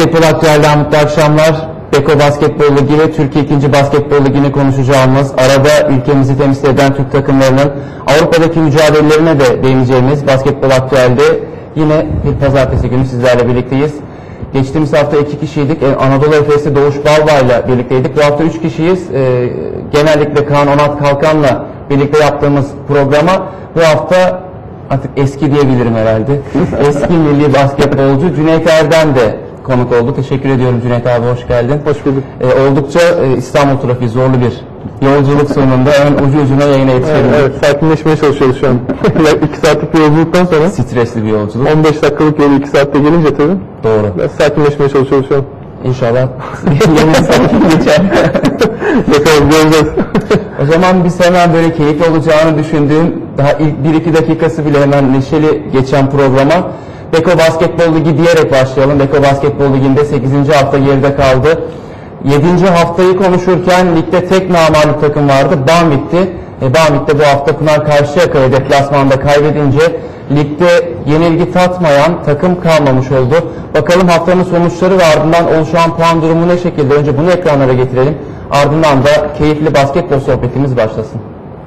Basketbol Aktüel'den mutlu akşamlar. Beko Basketbol Ligi ve Türkiye 2. Basketbol Ligi'ni konuşacağımız, arada ülkemizi temsil eden Türk takımlarının Avrupa'daki mücadelelerine de değineceğimiz Basketbol Aktüel'de yine bir pazartesi günü sizlerle birlikteyiz. Geçtiğimiz hafta 2 kişiydik. Anadolu Efes'i Doğuş Balba ile birlikteydik. Bu hafta 3 kişiyiz. Genellikle Kaan Onat Kalkan'la birlikte yaptığımız programa bu hafta artık eski diyebilirim herhalde. Eski milli basketbolcu Cüneyt Erdem de konuk oldu. Teşekkür ediyorum Cüneyt abi, hoş geldin. Hoş bulduk. Oldukça İstanbul trafiği zorlu bir yolculuk sonunda hemen ucu ucuna yayına yetişelim. Evet, sakinleşmeye çalışıyoruz şu an. 2 saatlik bir yolculuktan sonra. Stresli bir yolculuk. 15 dakikalık yolu 2 saatte gelince tabii. Doğru. Biraz sakinleşmeye çalışıyoruz şu an. İnşallah yeni sakin geçer. Bakalım, göreceğiz. O zaman biz hemen böyle keyifli olacağını düşündüğüm, daha ilk 1-2 dakikası bile hemen neşeli geçen programa Beko Basketbol Ligi diyerek başlayalım. Beko Basketbol Ligi'nde 8. hafta geride kaldı. 7. haftayı konuşurken ligde tek namağlup takım vardı. Banvit'ti. Banvit'te bu hafta Pınar Karşıyaka'yı deplasmanda kaybedince ligde yenilgi tatmayan takım kalmamış oldu. Bakalım haftanın sonuçları ve ardından oluşan puan durumu ne şekilde? Önce bunu ekranlara getirelim. Ardından da keyifli basketbol sohbetimiz başlasın.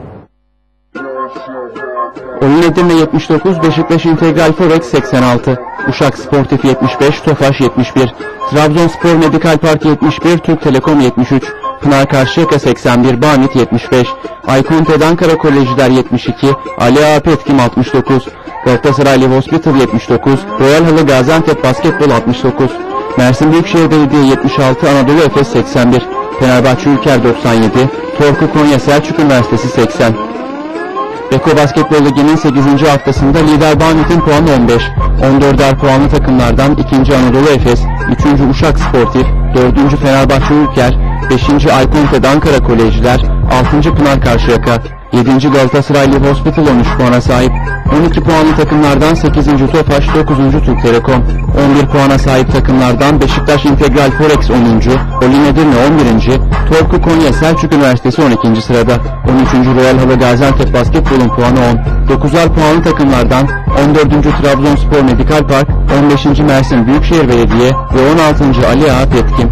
Oyun Edirne 79, Beşiktaş İntegral Forex 86, Uşak Sportif 75, Tofaş 71, Trabzonspor Medikal Park 71, Türk Telekom 73, Pınar Karşıyaka 81, Banvit 75, Aykonted Ankara Kolejiler 72, Ali Ağa Petkim 69, Galatasaray Live Hospital 79, Royal Halı Gaziantep Basketbol 69, Mersin Büyükşehir Belediye 76, Anadolu Efes 81, Fenerbahçe Ülker 97, Torku Konya Selçuk Üniversitesi 80. Beko Basketbol Ligi'nin 8. haftasında lider Banvit'in puanı 15, 14'er puanlı takımlardan 2. Anadolu Efes, 3. Uşak Sportif, 4. Fenerbahçe Ülker, 5. Aykonted Ankara Kolejiler, 6. Pınar Karşıyaka, 7. Galatasaray Live Hospital 13 puana sahip, 12 puanlı takımlardan 8. Tofaş, 9. Türk Telekom, 11 puana sahip takımlardan Beşiktaş İntegral Forex 10. Oyun Edirne 11. Torku Konya Selçuk Üniversitesi 12. sırada, 13. Royal Halı Gaziantep Basketbol'un puanı 10, 9'ar puanlı takımlardan 14. Trabzonspor Medikal Park, 15. Mersin Büyükşehir Belediye ve 16. Ali Ağa Petkim.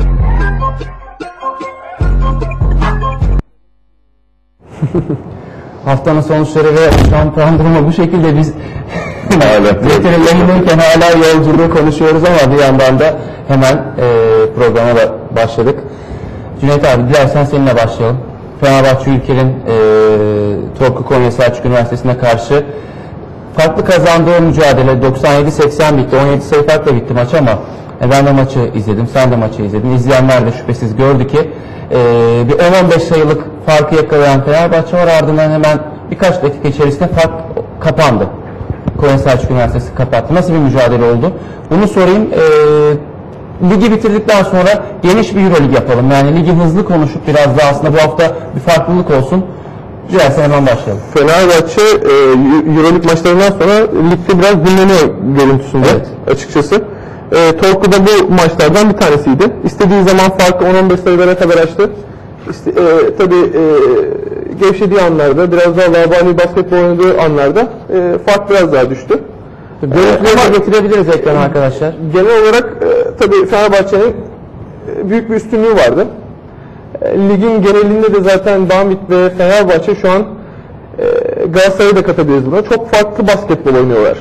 Haftanın sonuçları ve şu an puan durumu bu şekilde. Biz yayınlarken hala yolculuğu konuşuyoruz ama bir yandan da hemen programa da başladık. Cüneyt abi, dilersen seninle başlayalım. Fenerbahçe Ülker'in Torku Konya Selçuk Üniversitesi'ne karşı farklı kazandığı mücadele 97-80 bitti. 17 sayı farkla bitti maç ama ben de maçı izledim, sen de maçı izledin. İzleyenler de şüphesiz gördü ki bir 10-15 sayılık farkı yakalayan Fenerbahçe var, ardından hemen birkaç dakika içerisinde fark kapandı. Konya Selçuk Üniversitesi kapattı. Nasıl bir mücadele oldu? Bunu sorayım. Ligi bitirdikten sonra geniş bir Euroleague yapalım. Yani ligi hızlı konuşup biraz daha aslında bu hafta bir farklılık olsun. Dilersen hemen başlayalım. Fenerbahçe Euroleague maçlarından sonra ligde biraz dinleniyor görüntüsünde, evet, açıkçası. Torku da bu maçlardan bir tanesiydi. İstediği zaman farkı 10-15 sayılara kadar açtı. Tabii gevşediği anlarda, biraz daha labali basketbol oynadığı anlarda fark biraz daha düştü. Görüntüleri getirebiliriz ekrana arkadaşlar. Genel olarak tabii Fenerbahçe'nin büyük bir üstünlüğü vardı. Ligin genelinde de zaten Banvit ve Fenerbahçe şu an Galatasaray'ı da katabiliriz buna. Çok farklı basketbol oynuyorlar.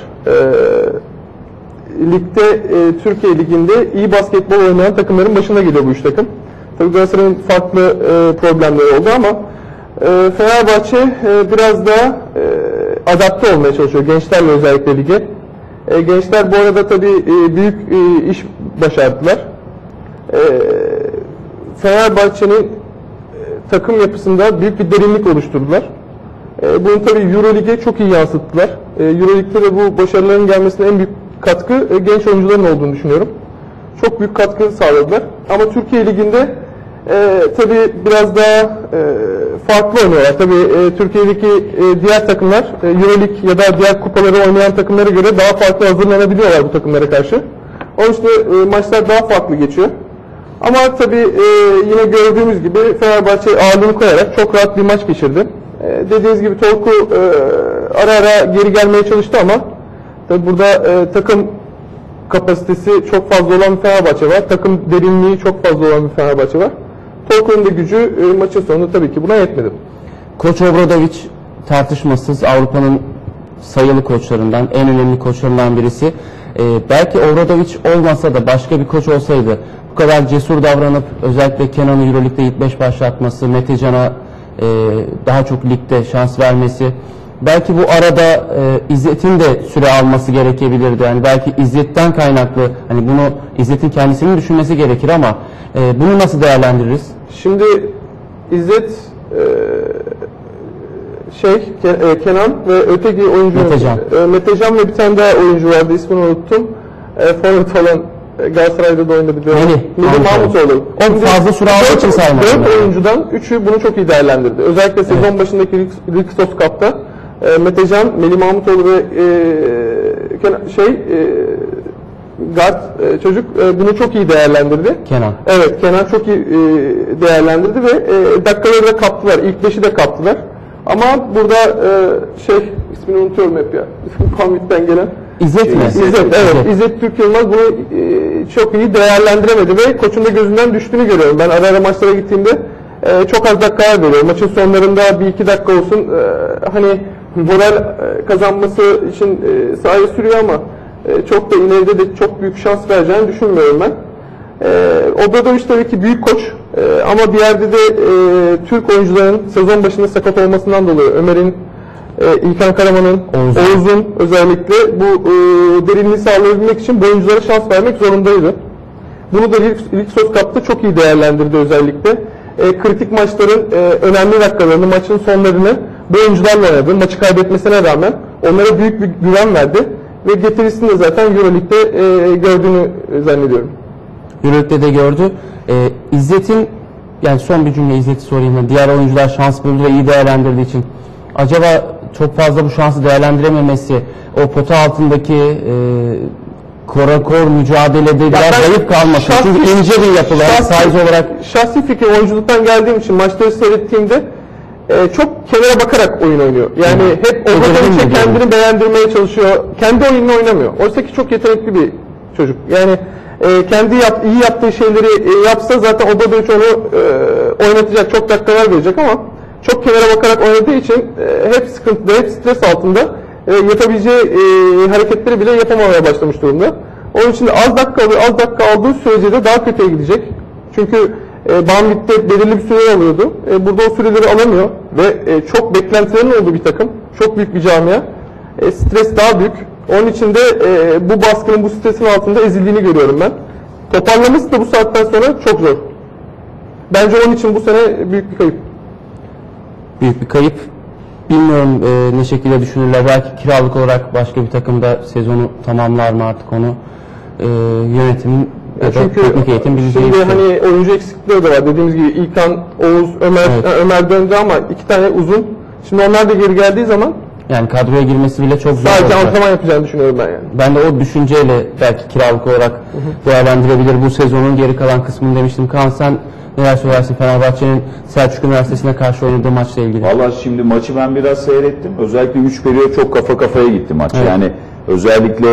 Ligde, Türkiye Ligi'nde iyi basketbol oynayan takımların başına geliyor bu üç takım. Tabii Galatasaray'ın farklı problemleri oldu ama Fenerbahçe biraz daha adapte olmaya çalışıyor gençlerle, özellikle lige. Gençler bu arada tabii büyük iş başardılar. Fenerbahçe'nin takım yapısında büyük bir derinlik oluşturdular. Bunu tabii Euroleague'e çok iyi yansıttılar. Euroleague'de de bu başarıların gelmesine en büyük katkı genç oyuncuların olduğunu düşünüyorum. Çok büyük katkı sağladılar. Ama Türkiye Ligi'nde tabii biraz daha farklı oynuyorlar. Tabii Türkiye'deki diğer takımlar Euroleague ya da diğer kupaları oynayan takımlara göre daha farklı hazırlanabiliyorlar bu takımlara karşı. Onun için maçlar daha farklı geçiyor. Ama tabii yine gördüğümüz gibi Fenerbahçe ağırlığını koyarak çok rahat bir maç geçirdi. Dediğiniz gibi Torku ara ara geri gelmeye çalıştı ama tabii burada takım kapasitesi çok fazla olan bir Fenerbahçe var. Takım derinliği çok fazla olan bir Fenerbahçe var. Tolko'nun da gücü maçın sonunda tabii ki buna yetmedi. Koç Obradović tartışmasız Avrupa'nın sayılı koçlarından, en önemli koçlarından birisi. Belki Obradović olmasa da başka bir koç olsaydı bu kadar cesur davranıp özellikle Kenan'ı Euroleague'de ilk 5 başlatması, Metecan'a daha çok ligde şans vermesi, belki bu arada İzzet'in de süre alması gerekebilirdi. Yani belki İzzet'ten kaynaklı, hani bunu İzzet'in kendisinin düşünmesi gerekir ama bunu nasıl değerlendiririz? Şimdi İzzet, Kenan ve öteki oyuncu Metecan ve bir tane daha oyuncu vardı, ismini unuttum. Forvet olan Galatasaray'da da oynadı. Melih Mahmutoğlu. O fazla süre aldığı için saymadım. 4 oyuncudan 3'ü bunu çok iyi değerlendirdi. Özellikle sezon başındaki Rixos Cup'ta Metecan, Melih Mahmutoğlu ve guard çocuk bunu çok iyi değerlendirdi. Kenan. Evet, Kenan çok iyi değerlendirdi ve dakikaları da kaptılar. İlk 5'i de kaptılar. Ama burada ismini unutuyorum hep ya. Pamuk'tan gelen. İzzet mi? İzzet, evet. İzzet Türk Yılmaz bunu çok iyi değerlendiremedi ve koçun da gözünden düştüğünü görüyorum. Ben ara ara maçlara gittiğimde çok az dakikalar veriyor. Maçın sonlarında 1-2 dakika olsun hani moral kazanması için sahaya sürüyor ama çok da ileride de çok büyük şans vereceğini düşünmüyorum ben. Obradović tabii ki büyük koç ama bir yerde de Türk oyuncuların sezon başında sakat olmasından dolayı Ömer'in, İlkan Karaman'ın, Oğuz'un özellikle bu derinliği sağlayabilmek için bu oyunculara şans vermek zorundaydı. Bunu da Rixos Cup'ta çok iyi değerlendirdi özellikle. Kritik maçların önemli dakikalarını, maçın sonlarını bu oyuncularla oynadı. Maçı kaybetmesine rağmen onlara büyük bir güven verdi ve getirisini de zaten Euroleague'de gördüğünü zannediyorum. Euroleague'de de gördü. İzzet'in, yani son bir cümle İzzet'i sorayım. Diğer oyuncular şans buldu ve iyi değerlendirdiği için acaba çok fazla bu şansı değerlendirememesi, o pota altındaki kor mücadelede biraz zayıf kalması. Çünkü ince bir yapılı, size olarak. Şahsi fikir, oyunculuktan geldiğim için maçları seyrettiğimde çok kenara bakarak oyun oynuyor. Yani hep Obradović'e kendini beğendirmeye çalışıyor. Kendi oyununu oynamıyor. Oysa ki çok yetenekli bir çocuk. Yani kendi iyi yaptığı şeyleri yapsa zaten Obradović onu oynatacak, çok dakikalar verecek ama çok kenara bakarak oynadığı için hep sıkıntıda, hep stres altında yapabileceği hareketleri bile yapamamaya başlamış durumda. Onun için de az dakika aldığı sürece de daha kötüye gidecek. Çünkü Banvit'te belirli bir süre alıyordu. Burada o süreleri alamıyor ve çok beklentilerin olduğu bir takım. Çok büyük bir camia. Stres daha büyük. Onun için de bu baskının, bu stresin altında ezildiğini görüyorum ben. Toparlaması da bu saatten sonra çok zor. Bence onun için bu sene büyük bir kayıp. Büyük bir kayıp. Bilmiyorum ne şekilde düşünürler. Belki kiralık olarak başka bir takımda sezonu tamamlar mı artık onu yönetimin ya da teknik eğitim bileceği. Şimdi hani oyuncu eksiklikleri de var. Dediğimiz gibi İlkan, Oğuz, Ömer, Ömer döndü ama 2 tane uzun. Şimdi onlar da geri geldiği zaman yani kadroya girmesi bile çok zor. Sadece antrenman yapacağını düşünüyorum ben yani. Ben de o düşünceyle belki kiralık olarak değerlendirebilir bu sezonun geri kalan kısmını demiştim. Kaan, sen neler söylersin Fenerbahçe'nin Selçuk Üniversitesi'ne karşı oynadığı maçla ilgili? Valla şimdi maçı ben biraz seyrettim. Özellikle 3 periyot çok kafa kafaya gitti maç. Evet. Yani özellikle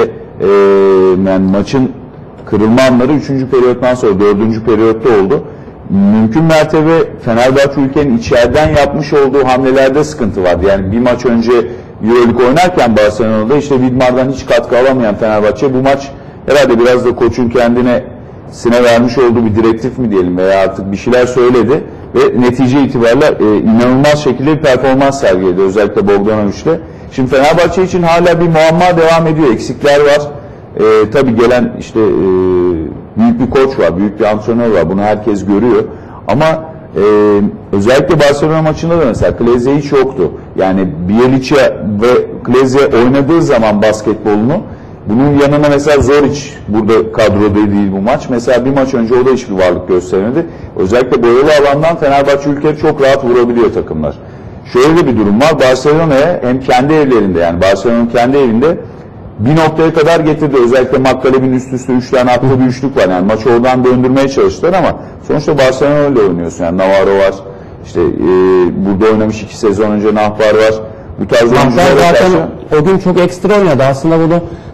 yani maçın kırılma anları 3. periyottan sonra 4. periyotta oldu. Mümkün mertebe Fenerbahçe ülkenin içeriden yapmış olduğu hamlelerde sıkıntı vardı. Yani bir maç önce Euroleague oynarken Barcelona'da işte Widmar'dan hiç katkı alamayan Fenerbahçe bu maç herhalde biraz da koçun kendine vermiş olduğu bir direktif mi diyelim veya artık bir şeyler söyledi ve netice itibariyle inanılmaz şekilde bir performans sergiledi özellikle Bogdanovic'le. Şimdi Fenerbahçe için hala bir muamma devam ediyor. Eksikler var. Tabii gelen işte büyük bir koç var, büyük bir antrenör var. Bunu herkes görüyor. Ama özellikle Barcelona maçında da mesela Kleze hiç yoktu. Yani Bjelica ve Kleze oynadığı zaman basketbolunu, bunun yanına mesela Zoric burada kadroda değil bu maç. Mesela bir maç önce o da hiçbir varlık göstermedi. Özellikle boyalı alandan Fenerbahçe ülkeleri çok rahat vurabiliyor takımlar. Şöyle de bir durum var. Barcelona'ya hem kendi evlerinde, yani Barcelona'nın kendi evinde bir noktaya kadar getirdi. Özellikle Makkareb'in üst üste 3 tane attığı bir üçlük var. Yani maçı oradan döndürmeye çalıştılar ama sonuçta Barcelona öyle oynuyorsun. Yani Navarro var. İşte burada oynamış 2 sezon önce Nahbar var. Bu tarz oyunculara zaten karşı o gün çok ekstra oynadı. Aslında bunu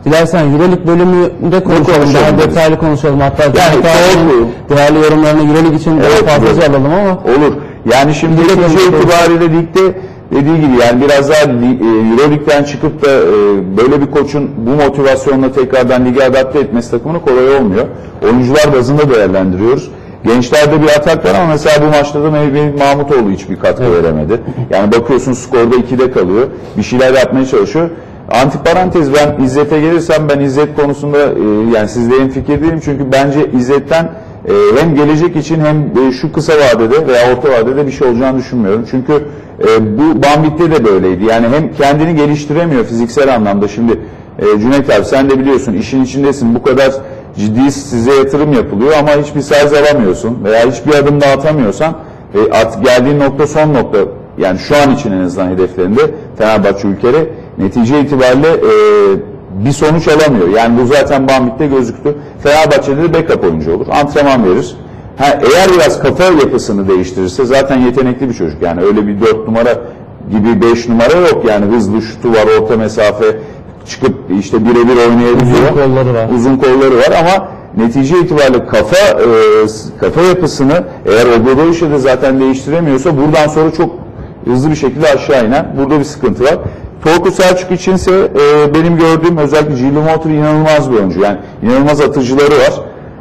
Dilersen Euroleague bölümünde konuşalım, konuşalım daha deriz. detaylı konuşalım. Hatta Yani Cüneyt abinin doğru. değerli yorumlarını Euroleague için daha Evet, fazlaca evet. alalım ama Olur. Yani şimdi Ligde netice konuşuyoruz. itibariyle ligde dediği gibi yani biraz daha Euroleague'den çıkıp da böyle bir koçun bu motivasyonla tekrardan lige adapte etmesi takımını kolay olmuyor. Oyuncular bazında değerlendiriyoruz. Gençlerde bir atak var ama mesela bu maçta da Mehmet Mahmutoğlu hiçbir katkı veremedi. Yani bakıyorsun skorda 2'de kalıyor. Bir şeyler yapmaya çalışıyor. Antiparantez, ben İzzet'e gelirsem ben İzzet konusunda yani sizle hemfikir değilim çünkü bence İzzet'ten hem gelecek için hem şu kısa vadede veya orta vadede bir şey olacağını düşünmüyorum. Çünkü bu Bambit'te de böyleydi. Yani hem kendini geliştiremiyor fiziksel anlamda. Şimdi Cüneyt abi sen de biliyorsun işin içindesin. Bu kadar ciddi size yatırım yapılıyor ama hiçbir sayz alamıyorsun veya hiçbir adım daha atamıyorsan artık geldiğin nokta son nokta. Yani şu an için en azından hedeflerinde Fenerbahçe ülkede netice itibariyle bir sonuç alamıyor. Yani bu zaten Bambit'te gözüktü. Fenerbahçe'de de backup oyuncu olur. Antrenman verir. Eğer biraz kafa yapısını değiştirirse zaten yetenekli bir çocuk. Yani öyle bir 4 numara gibi 5 numara yok. Yani hızlı şutu var, orta mesafe çıkıp işte birebir oynayabiliyor. Uzun kolları var. Uzun kolları var ama netice itibariyle kafa yapısını eğer Obradoviç'e de zaten değiştiremiyorsa buradan sonra çok hızlı bir şekilde aşağı inen. Burada bir sıkıntı var. Torku Selçuk içinse benim gördüğüm özellikle Jilly Motor inanılmaz bir oyuncu. Yani inanılmaz atıcıları var.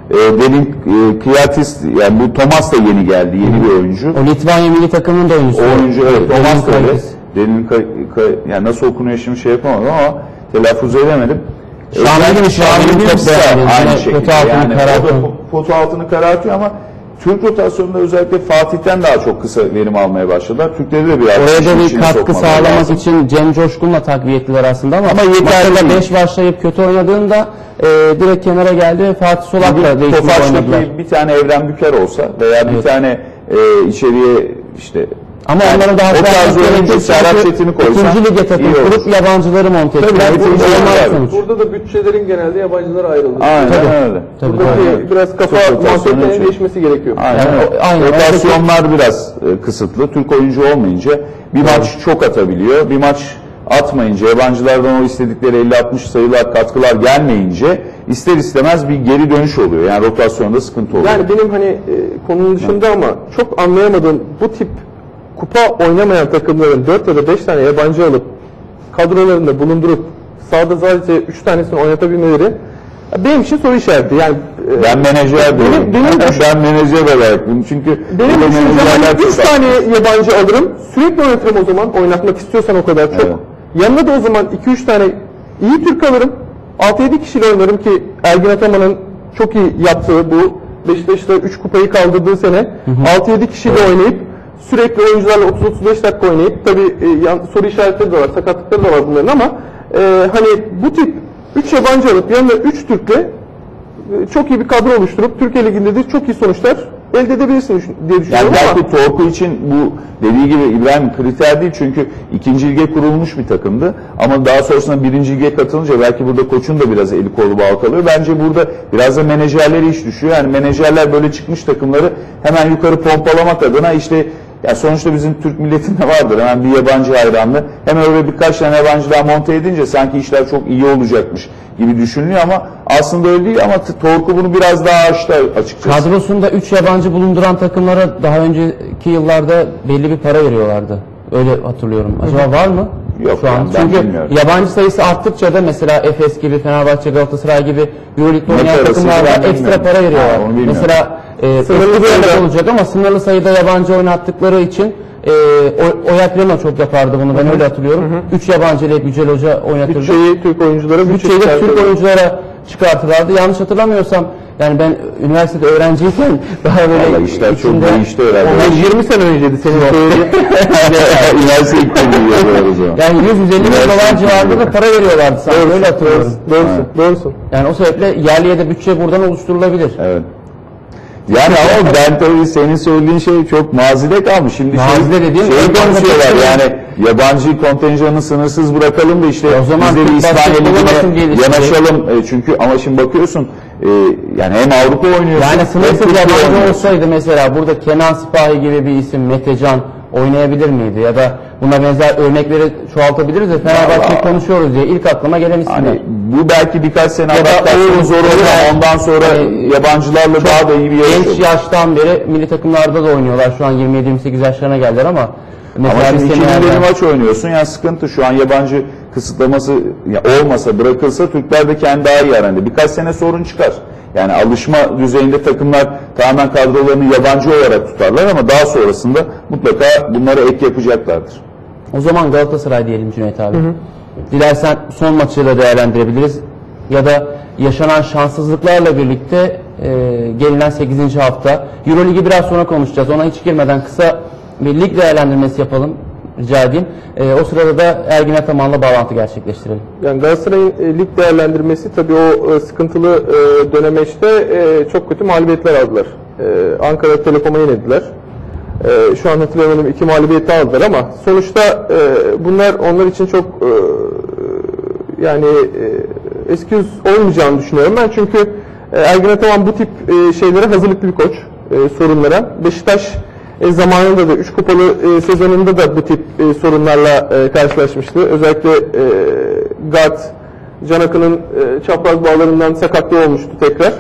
Delin Kıyatis, yani bu Thomas da yeni geldi, yeni bir oyuncu. o Litvanya milli takımının da oyuncusu. O oyuncu evet, Thomas da öyle. Kıyatis. Delin yani nasıl okunuyor şimdi şey yapamadım ama telaffuz edemedim. Şamil Şamil çok beğendim. aynı Yine şekilde. potu altını Yani o karartıyor. da potu altını karartıyor ama Türk rotasyonunda özellikle Fatih'ten daha çok kısa verim almaya başladılar. Türkleri de biraz Oraya işin da bir içine katkı sokmaları sağlamak lazım. için Cem Coşkun'la takviye ettiler aslında ama yeterli maçta değil. 5 başlayıp kötü oynadığında direkt kenara geldi ve Fatih Solak'la değişiklik oynadılar. Tofaş'taki bir tane Evren Büker olsa veya bir tane içeriye işte Ama yani onlara daha o tarz fazla oyuncu Serhat çünkü Çetin'i koysan ikinci lige takım iyi olur. kurup yabancıları monte ettiler. Tabii, Bu ikinci olmaz lige sonuç. Burada da bütçelerin genelde yabancılara ayrıldı. Aynen öyle. Tabii, Buradaki tabii. biraz kafa Türk rotasyonu mantığının için. değişmesi gerekiyor. Aynen. Yani öyle. aynen. Rotasyonlar biraz kısıtlı. Türk oyuncu olmayınca bir maç çok atabiliyor. Bir maç atmayınca, yabancılardan o istedikleri 50-60 sayılar, katkılar gelmeyince ister istemez bir geri dönüş oluyor. Yani rotasyonda sıkıntı oluyor. Yani benim hani konunun dışında ama çok anlayamadığım bu tip kupa oynamayan takımların 4 ya da 5 tane yabancı alıp kadrolarında bulundurup sahada sadece 3 tanesini oynatabilmeleri benim için soru işareti. Yani Ben menajer değilim. benim Ben menajer olarak bunu çünkü benim burada düşüncem menajerler 3 çok tane yabancı alırım. Sürekli oynatırım o zaman. Oynatmak istiyorsan o kadar çok. Evet. Yanına da o zaman 2-3 tane iyi Türk alırım. 6-7 kişiyle oynarım ki Ergin Ataman'ın çok iyi yaptığı bu Beşiktaş'ta 3 kupayı kaldırdığı sene 6-7 kişiyle oynayıp sürekli oyuncularla 30-35 dakika oynayıp tabii soru işaretleri de var, sakatlıkları da var bunların ama hani bu tip 3 yabancı alıp yanında 3 Türk'le çok iyi bir kadro oluşturup Türkiye Ligi'nde de çok iyi sonuçlar elde edebilirsin diye düşünüyorum Yani ama belki Torku için bu dediği gibi İbrahim kriter değil çünkü ikinci lige kurulmuş bir takımdı ama daha sonrasında birinci lige katılınca belki burada koçun da biraz eli kolu bağlı kalıyor. Bence burada biraz da menajerlere iş düşüyor. Yani menajerler böyle çıkmış takımları hemen yukarı pompalamak adına işte ya sonuçta bizim Türk milletinde vardır hemen bir yabancı hayranlığı. Hemen öyle birkaç tane yabancı daha monte edince sanki işler çok iyi olacakmış gibi düşünülüyor ama aslında öyle değil ama Torku bunu biraz daha aştı açıkçası. Kadrosunda 3 yabancı bulunduran takımlara daha önceki yıllarda belli bir para veriyorlardı. Öyle hatırlıyorum. Acaba var mı? Yok, şu an. ben Çünkü bilmiyorum. yabancı sayısı arttıkça da mesela Efes gibi, Fenerbahçe, Galatasaray gibi Euroleague'de oynayan parası takımlarda ben ekstra bilmiyorum. para veriyorlar. Ha, onu bilmiyorum. Mesela Sınırlı sınırlı sayıda- olacak ama sınırlı sayıda yabancı oynattıkları için Oyak Leno çok yapardı bunu. Ben öyle hatırlıyorum. 3 yabancı ile Yücel Hoca oynatırdı. bütçeyi Türk oyunculara Bütçeyi de Türk oyunculara çıkartırlardı. Yanlış hatırlamıyorsam yani ben üniversitede öğrenciyken daha böyle Vallahi işler çok içinde değişti herhalde. olan 20 sene önceydi senin söylediğin. Üniversite ilk dönüyor o zaman. yani 150 bin dolar civarında da para veriyorlardı sanki öyle hatırlıyorum. Doğrusun. Yani o sebeple yerliye de bütçe buradan oluşturulabilir. Evet. Yani ama ben tabii senin söylediğin şey çok mazide kalmış. Şimdi Mazide dediğin şey ön konuşuyorlar konuda- yani yabancı kontenjanı sınırsız bırakalım da işte O zaman biz de bir Türk İspanya basketbolu nasıl Ligi'ne gelişecek? yanaşalım. Çünkü ama şimdi bakıyorsun yani hem Avrupa oynuyorsun. Yani hem sınırsız Türkiye yabancı oynuyorsun. olsaydı mesela burada Kenan Sipahi gibi bir isim Metecan oynayabilir miydi? Ya da buna benzer örnekleri çoğaltabiliriz de Fenerbahçe'yi Vallahi- konuşuyoruz diye ilk aklıma gelen isimler. Hani bu belki birkaç sene Ya da adaptasyonu zor olur evet. ama ondan sonra yabancılarla daha da iyi bir yarış Genç olur. yaştan beri milli takımlarda da oynuyorlar. Şu an 27-28 yaşlarına geldiler ama Ama şimdi Semih 2000 Erden- maç oynuyorsun. Yani sıkıntı şu an yabancı kısıtlaması olmasa, bırakılsa Türkler de kendi daha iyi aranda. Birkaç sene sorun çıkar. Yani alışma düzeyinde takımlar tamamen kadrolarını yabancı olarak tutarlar ama daha sonrasında mutlaka bunlara ek yapacaklardır. O zaman Galatasaray diyelim Cüneyt abi. Dilersen son maçı da değerlendirebiliriz. Ya da yaşanan şanssızlıklarla birlikte gelinen 8. hafta. Euroligi biraz sonra konuşacağız. Ona hiç girmeden kısa bir lig değerlendirmesi yapalım rica edeyim. O sırada da Ergin Ataman'la bağlantı gerçekleştirelim. Yani Galatasaray'ın lig değerlendirmesi tabii o sıkıntılı dönemeçte çok kötü mağlubiyetler aldılar. Ankara Telekom'a yenildiler. Şu an hatırlayamadım 2 mağlubiyeti aldılar ama sonuçta bunlar onlar için çok yani eski yüz olmayacağını düşünüyorum ben. Çünkü Ergin Ataman bu tip şeylere hazırlıklı bir koç, sorunlara. Beşiktaş zamanında da 3 kupalı sezonunda da bu tip sorunlarla karşılaşmıştı. Özellikle guard Can Akın'ın çapraz bağlarından sakatlığı olmuştu tekrar.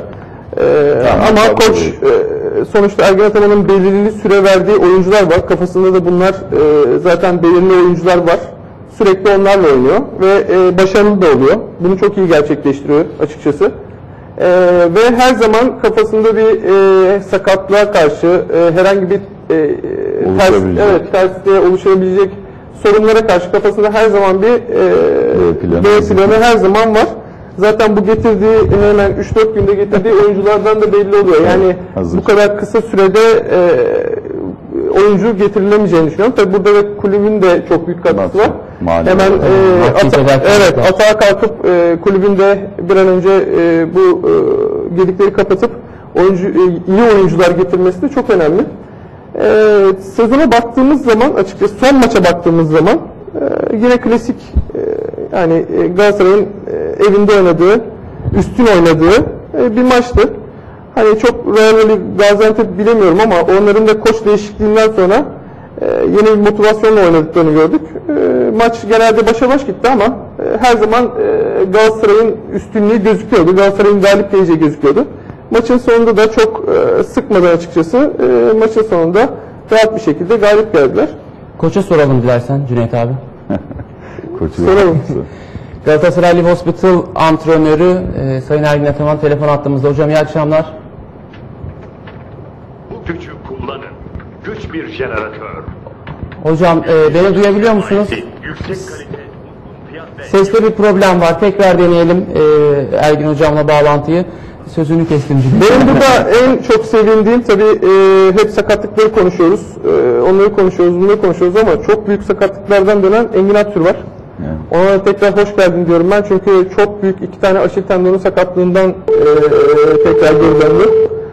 Ama koç sonuçta Ergin Ataman'ın belirli süre verdiği oyuncular var. Kafasında da bunlar zaten belirli oyuncular var. Sürekli onlarla oynuyor ve başarılı da oluyor. Bunu çok iyi gerçekleştiriyor açıkçası. Ve her zaman kafasında bir sakatlığa karşı herhangi bir tersliğe oluşabilecek sorunlara karşı kafasında her zaman bir B planı her zaman var. Zaten bu getirdiği hemen 3-4 günde getirdiği oyunculardan da belli oluyor. Yani hazır. Bu kadar kısa sürede oyuncu getirilemeyeceğini düşünüyorum. Tabii burada da kulübün de çok büyük katkısı var. Hemen atağa kalkıp kulübün de bir an önce bu gedikleri kapatıp iyi oyuncular getirmesi de çok önemli. Sezona baktığımız zaman açıkçası son maça baktığımız zaman yine klasik yani Galatasaray'ın evinde oynadığı, üstün oynadığı bir maçtı. Hani çok Real Madrid, Gaziantep bilemiyorum ama onların da koç değişikliğinden sonra yeni bir motivasyonla oynadıklarını gördük. Maç genelde başa baş gitti ama her zaman Galatasaray'ın üstünlüğü gözüküyordu. Galatasaray'ın galip geleceği gözüküyordu. Maçın sonunda da çok sıkmadan açıkçası maçın sonunda rahat bir şekilde galip geldiler. Koça soralım dilersen Cüneyt abi. Soralım. Galatasaray Live Hospital antrenörü Sayın Ergin Ataman telefon attığımızda. Hocam iyi akşamlar. Bu gücü kullanın. Güç bir jeneratör. Hocam beni duyabiliyor musunuz? Yüksek kalite, uygun fiyat ve... Seste bir problem var. Tekrar deneyelim Ergin hocamla bağlantıyı. Sözünü kestim. Benim burada en çok sevindiğim tabii hep sakatlıkları konuşuyoruz. Onları konuşuyoruz, bunları konuşuyoruz ama çok büyük sakatlıklardan dönen Engin Aktür var. Evet. Ona tekrar hoş geldin diyorum ben çünkü çok büyük 2 tane aşil tendonu sakatlığından tekrar geri döndü.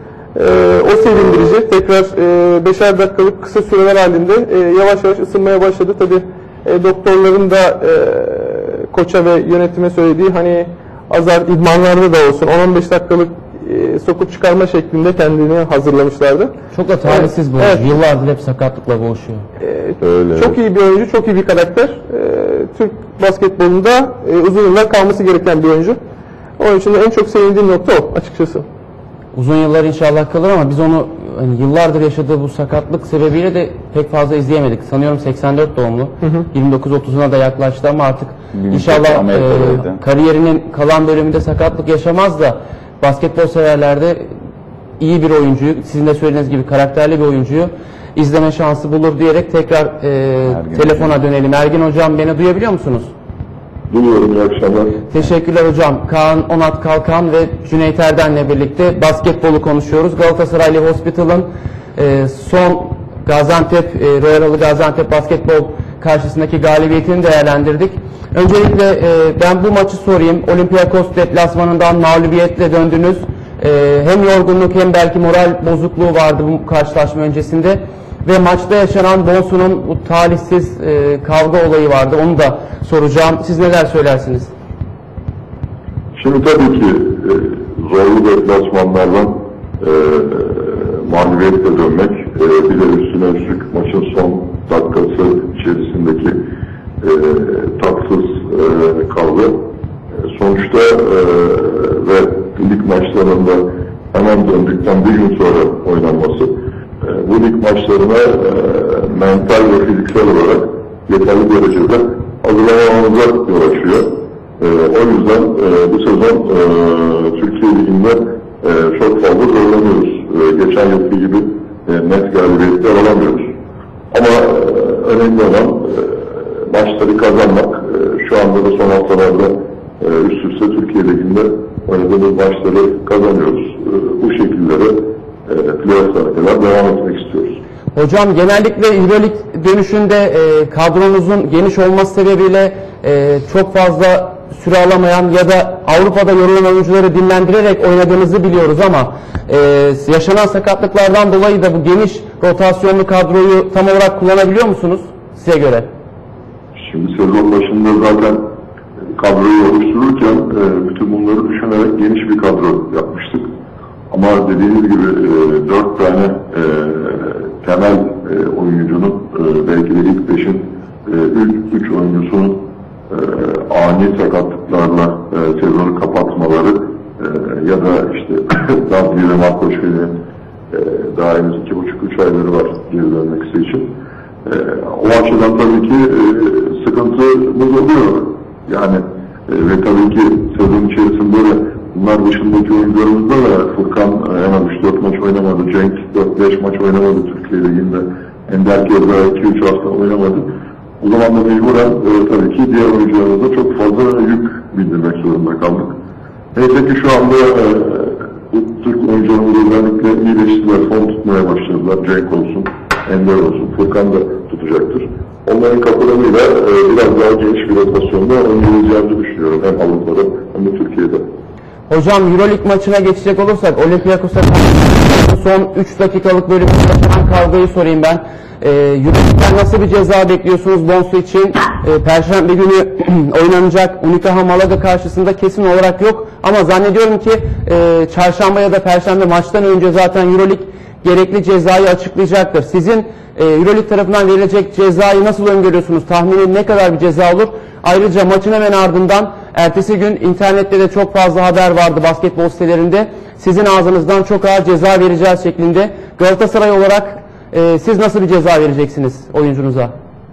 O sevindirici. Tekrar 5'er dakikalık kısa süreler halinde yavaş yavaş ısınmaya başladı. Tabii doktorların da koça ve yönetime söylediği hani azar idmanlarda da olsun 10-15 dakikalık sokup çıkarma şeklinde kendini hazırlamışlardı. Çok da talihsiz bu. Evet. Yıllardır hep sakatlıkla boğuşuyor. Öyle. Çok iyi bir oyuncu, çok iyi bir karakter. Türk basketbolunda uzun yıllar kalması gereken bir oyuncu. Onun için de en çok sevindiğim nokta o açıkçası. Uzun yıllar inşallah kalır ama biz onu hani yıllardır yaşadığı bu sakatlık sebebiyle de pek fazla izleyemedik. Sanıyorum 84 doğumlu. 29-30'una da yaklaştı ama artık inşallah kariyerinin kalan bölümünde sakatlık yaşamaz da basketbol severlerde iyi bir oyuncuyu, sizin de söylediğiniz gibi karakterli bir oyuncuyu izleme şansı bulur diyerek tekrar telefona dönelim. Ergin hocam beni duyabiliyor musunuz? Duyuyorum, iyi akşamlar. Teşekkürler hocam. Kaan Onat Kalkan ve Cüneyt Erden'le birlikte basketbolu konuşuyoruz. Galatasaray Live Hospital'ın son Gaziantep, Royal Gaziantep basketbol karşısındaki galibiyetini değerlendirdik. Öncelikle ben bu maçı sorayım. Olympiakos deplasmanından mağlubiyetle döndünüz. Hem yorgunluk hem belki moral bozukluğu vardı bu karşılaşma öncesinde. Ve maçta yaşanan Bonsu'nun bu talihsiz kavga olayı vardı. Onu da soracağım. Siz neler söylersiniz? Şimdi tabii ki zorlu deplasmanlardan mağlubiyetle dönmek, bir de üstüne üstlük maçın son dakikası içerisindeki tatsız kavga sonuçta sonuçta ve lig maçlarında hemen döndükten bir gün sonra oynanması bu lig maçlarına mental ve fiziksel olarak yeterli derecede hazırlamamıza yol açıyor. O yüzden bu sezon Türkiye Ligi'nde çok fazla zorlanıyoruz. Geçen yılki gibi net galibiyetler alamıyoruz. Ama önemli olan maçları kazanmak. Şu anda da son haftalarda üst üste Türkiye Ligi'nde oynadığımız maçları kazanıyoruz. Bu şekilde de playoff'lara kadar devam etmek istiyoruz. Hocam genellikle Euroleague dönüşünde kadronuzun geniş olması sebebiyle çok fazla süre alamayan ya da Avrupa'da yorulan oyuncuları dinlendirerek oynadığınızı biliyoruz ama yaşanan sakatlıklardan dolayı da bu geniş rotasyonlu kadroyu tam olarak kullanabiliyor musunuz size göre? Şimdi sezon başında zaten kadroyu oluştururken bütün bunları düşünerek geniş bir kadro yapmıştık. Ama dediğiniz gibi 4 tane temel oyuncunun belki de ilk 5'in 3 oyuncusunun ani sakatlıklarla sezonu kapatmaları ya da işte Dabri ve Markoşki'nin daha henüz 2,5-3 ayları var geri dönmek için. O açıdan tabii ki sıkıntımız oluyor. Yani ve tabii ki sezon içerisinde de bunlar dışındaki oyuncularımızda da Furkan en az 3-4 maç oynamadı. Cenk 4-5 maç oynamadı Türkiye Ligi'nde. Ender Keza 2-3 hafta oynamadı. O zaman da mecburen tabii ki diğer oyuncularımıza çok fazla yük bildirmek zorunda kaldık. Neyse ki şu anda bu Türk oyuncularımız özellikle iyileştiler, form tutmaya başladılar. Cenk olsun, Ender olsun, Furkan da tutacaktır. Onların kapılarıyla biraz daha geniş bir rotasyonda oynayacağımızı düşünüyorum. Hem Avrupa'da hem de Türkiye'de. Hocam Euroleague maçına geçecek olursak Olympiakos'a son 3 dakikalık bölümde yaşanan kavgayı sorayım ben. Euroleague'den nasıl bir ceza bekliyorsunuz Bonsu için? Perşembe günü oynanacak Unicaja Malaga karşısında kesin olarak yok. Ama zannediyorum ki çarşamba ya da perşembe maçtan önce zaten Euroleague gerekli cezayı açıklayacaktır. Sizin Euroleague tarafından verilecek cezayı nasıl öngörüyorsunuz? Tahmini ne kadar bir ceza olur? Ayrıca maçın hemen ardından ertesi gün internette de çok fazla haber vardı basketbol sitelerinde. Sizin ağzınızdan çok ağır ceza vereceğiz şeklinde. Galatasaray olarak siz nasıl bir ceza vereceksiniz oyuncunuza?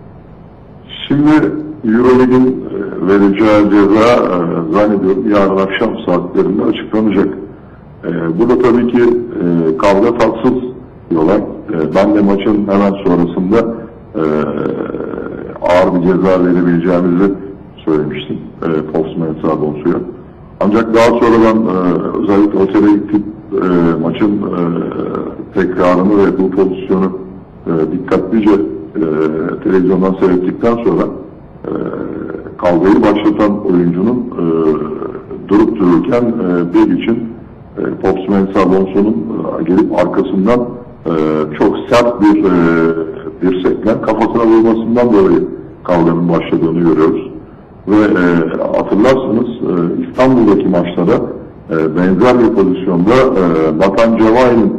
Şimdi Euroleague'in vereceği ceza zannediyorum yarın akşam saatlerinde açıklanacak. Burada tabii ki kavga tatsız diyorlar. Ben de maçın hemen sonrasında ağır bir ceza verebileceğimizi söylemiştim Postman Bonsu'ya. Ancak daha sonra ben özellikle otele gittim, maçın tekrarını ve bu pozisyonu dikkatlice televizyondan seyrettikten sonra kavgayı başlatan oyuncunun durup dururken bir için Postman Bonsu'nun gelip arkasından çok sert bir dirsekle kafasına vurmasından dolayı kavganın başladığını görüyoruz. Ve hatırlarsanız İstanbul'daki maçlara benzer bir pozisyonda Batan Cevahir'in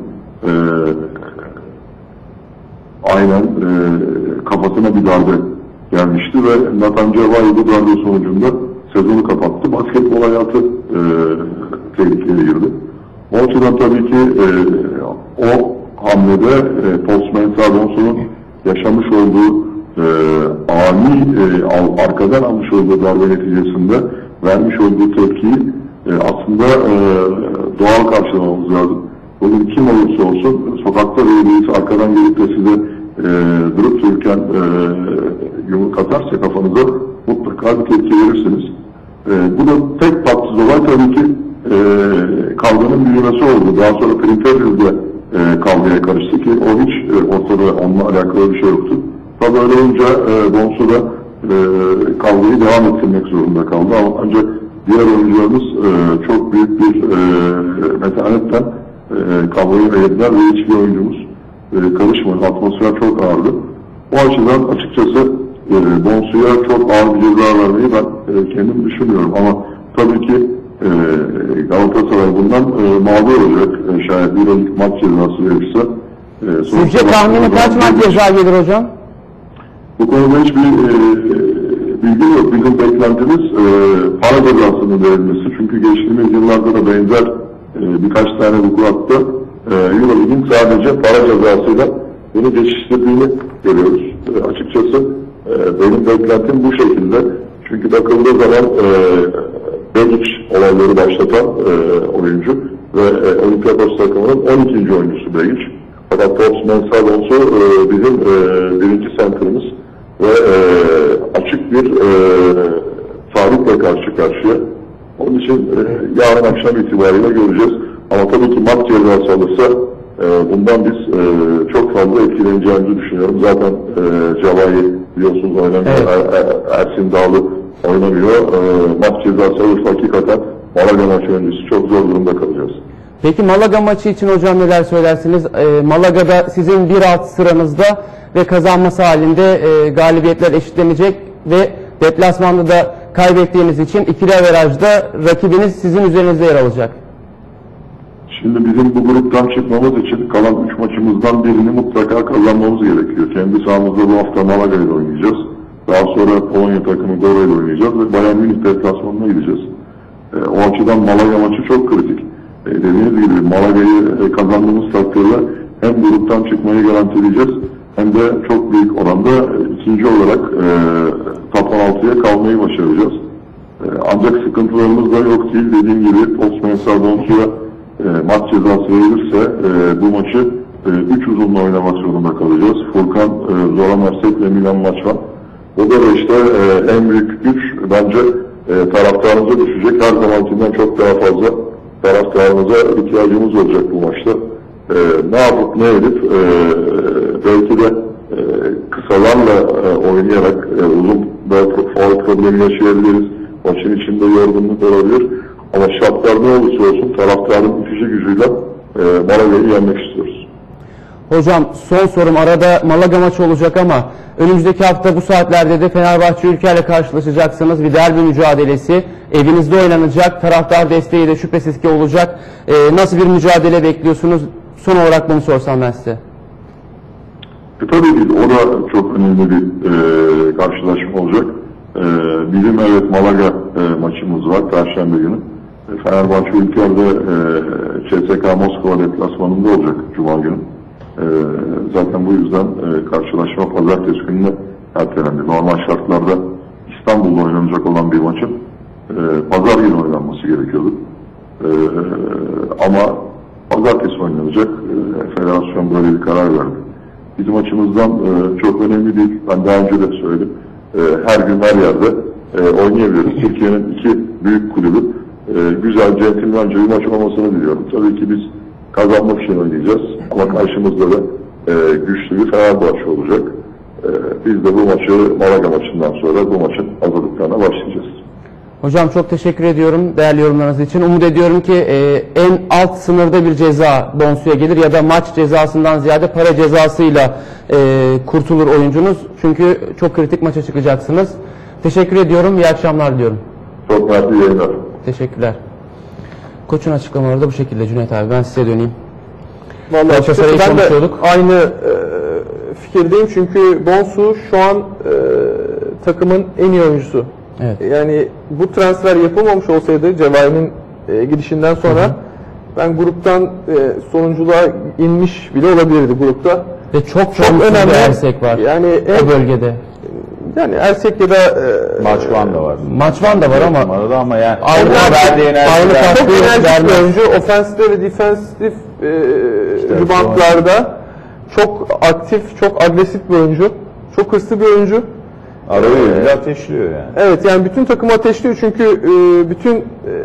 aynen kafasına bir darbe gelmişti ve Batan Cevahir bu darbe sonucunda sezonu kapattı. Basketbol hayatı tehlikeye girdi. O açıdan tabii ki o hamlede Postman Bonsu'nun yaşamış olduğu ani arkadan almış olduğu darbe neticesinde vermiş olduğu tepkiyi aslında doğal karşılamamız lazım. Bugün kim olursa olsun sokakta birisi arkadan gelip de size durup dururken yumruk atarsa kafanıza mutlaka bir tepki verirsiniz. Bu da tek tatsız olay tabii ki kavganın büyümesi oldu. Daha sonra Printerville'de kavgaya karıştı ki o hiç ortada onunla alakalı bir şey yoktu. Tabii öyle olunca Bonsu da kavgayı devam ettirmek zorunda kaldı. Ama ancak diğer oyuncularımız çok büyük bir metanetten kavgayı verdiler ve hiçbir oyuncumuz karışmadı. Atmosfer çok ağırdı. O açıdan açıkçası Bonsu'ya çok ağır bir ceza vermeyi ben kendim düşünmüyorum. Ama tabii ki Galatasaray bundan mağdur olacak. Şayet bir Euroleague maç cezası verirse. Sizce tahmini kaç maç ceza gelir hocam? Bu konuda hiçbir bilgi yok. Bizim beklentimiz para cezasının verilmesi. Çünkü geçtiğimiz yıllarda da benzer birkaç tane vukuatta Euroleague'in sadece para cezasıyla bunu geçiştirdiğini görüyoruz. Açıkçası benim beklentim bu şekilde. Çünkü bakıldığı zaman Begic olayları başlatan oyuncu ve Olympiakos takımının 12. oyuncusu Begic. Fakat Tops Mensah bizim birinci center'ımız ve açık bir tarihle karşı karşıya. Onun için yarın akşam itibariyle göreceğiz. Ama tabii ki maç cezası alırsa bundan biz çok fazla etkileneceğimizi düşünüyorum. Zaten Cavai biliyorsunuz oynamıyor. Evet. Ersin Dağlı oynamıyor. Maç cezası alırsa hakikaten Malaga maçı öncesi çok zor durumda kalacağız. Peki Malaga maçı için hocam neler söylersiniz? Malaga'da sizin bir alt sıranızda ve kazanması halinde galibiyetler eşitlenecek ve deplasmanda da kaybettiğiniz için ikili averajda rakibiniz sizin üzerinizde yer alacak. Şimdi bizim bu gruptan çıkmamız için kalan 3 maçımızdan birini mutlaka kazanmamız gerekiyor. Kendi sahamızda bu hafta Malaga ile oynayacağız. Daha sonra Polonya takımı Gora ile oynayacağız ve Bayern Münih deplasmanına gideceğiz. O açıdan Malaga maçı çok kritik. Dediğiniz gibi Malaga'yı kazandığımız takdirde hem gruptan çıkmayı garantileyeceğiz hem de çok büyük oranda ikinci olarak top 16'ya kalmayı başaracağız. Ancak sıkıntılarımız da yok değil. Dediğim gibi Tops Mensah maç cezası verilirse bu maçı 3 uzunla oynamak zorunda kalacağız. Furkan, Zoran Ersek ve Milan Maçvan. Bu da işte en büyük güç bence taraftarımıza düşecek. Her zamankinden çok daha fazla taraftarımıza ihtiyacımız olacak bu maçta. Ne yapıp ne edip belki de kısalarla oynayarak uzun faul problemi yaşayabiliriz. Maçın içinde yorgunluk olabilir. Ama şartlar ne olursa olsun taraftarın itici gücüyle Malaga'yı yenmek istiyoruz. Hocam son sorum, arada Malaga maçı olacak ama önümüzdeki hafta bu saatlerde de Fenerbahçe Ülker'le karşılaşacaksınız. Bir derbi mücadelesi. Evinizde oynanacak. Taraftar desteği de şüphesiz ki olacak. Nasıl bir mücadele bekliyorsunuz? Son olarak bunu sorsam ben size. Tabii ki o da çok önemli bir karşılaşma olacak. Bizim evet Malaga maçımız var Perşembe günü. Fenerbahçe Ülker'de CSKA Moskova deplasmanında olacak Cuma günü. Zaten bu yüzden karşılaşma Pazartesi gününe ertelendi. Normal şartlarda İstanbul'da oynanacak olan bir maçın Pazar günü oynanması gerekiyordu. Ama Pazartesi oynanacak. Federasyon böyle bir karar verdi. Bizim açımızdan çok önemli değil. Ben daha önce de söyledim. Her gün her yerde oynayabiliriz. Türkiye'nin iki büyük kulübü güzel, centilmence bir maç olmasını diliyorum. Tabii ki biz kazanmak için oynayacağız. Ama karşımızda da güçlü bir Fenerbahçe olacak. Biz de bu maçı Malaga maçından sonra bu maçın hazırlıklarına başlayacağız. Hocam çok teşekkür ediyorum değerli yorumlarınız için. Umut ediyorum ki en alt sınırda bir ceza Bonsu'ya gelir ya da maç cezasından ziyade para cezasıyla kurtulur oyuncunuz. Çünkü çok kritik maça çıkacaksınız. Teşekkür ediyorum. İyi akşamlar diliyorum. Çok mersi yayınlar. Teşekkürler. Koç'un açıklamaları da bu şekilde Cüneyt abi. Ben size döneyim. Vallahi açıkçası ben de aynı fikirdeyim çünkü Bonsu şu an takımın en iyi oyuncusu. Evet. Yani bu transfer yapılmamış olsaydı Cevahir'in gidişinden sonra ben gruptan sonunculuğa inmiş bile olabilirdi grupta. Ve çok önemli bir Ersek var. Yani o bölgede. Yani Ersek ya da Maçvan da var. Maçvan da var ama yani aynı çok enerjik bir oyuncu. Ofensifte ve defensif reboundlarda çok aktif, çok agresif bir oyuncu. Çok hırslı bir oyuncu. Arayı ateşliyor yani. Evet, yani bütün takımı ateşliyor çünkü bütün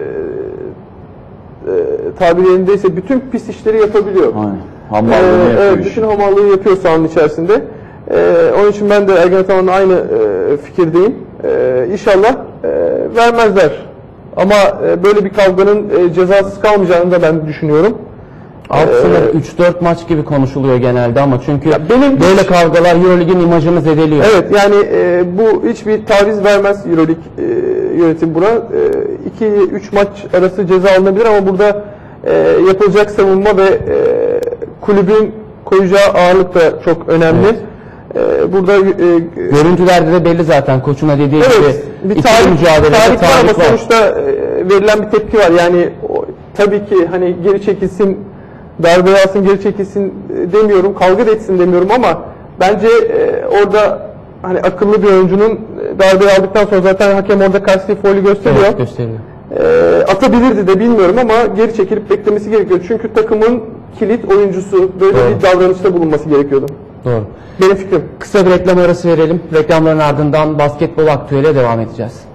tabiri yerindeyse bütün pis işleri yapabiliyor. Aynen. Hamallığını yapıyor. Evet, bütün hamallığı yapıyor sahanın içerisinde. Onun için ben de Ergen Ataman'la aynı fikirdeyim. İnşallah vermezler. Ama böyle bir kavganın cezasız kalmayacağını da ben düşünüyorum. Alt sınır 3-4 maç gibi konuşuluyor genelde ama çünkü böyle kavgalar Euroleague'in imajını zedeliyor. Evet, yani bu hiçbir taviz vermez Euroleague yönetim buna. 2-3 maç arası ceza alınabilir ama burada yapılacak savunma ve kulübün koyacağı ağırlık da çok önemli. Burada Görüntülerde de belli zaten koçuna dediği evet, gibi bir ikili mücadelede tarih var ama tarih var. sonuçta verilen bir tepki var. Yani tabii ki hani geri çekilsin, darbe alsın, geri çekilsin demiyorum, kavga da etsin demiyorum ama bence orada hani akıllı bir oyuncunun darbe aldıktan sonra zaten hakem orada karşı faulü gösteriyor. Evet, gösteriyor. Atabilirdi de bilmiyorum ama geri çekilip beklemesi gerekiyor. Çünkü takımın kilit oyuncusu böyle Doğru. bir davranışta bulunması gerekiyordu. Doğru. Benim fikrim. Kısa bir reklam arası verelim. Reklamların ardından basketbol aktüele devam edeceğiz.